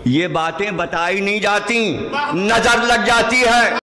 ये बातें बताई नहीं जाती, नजर लग जाती है।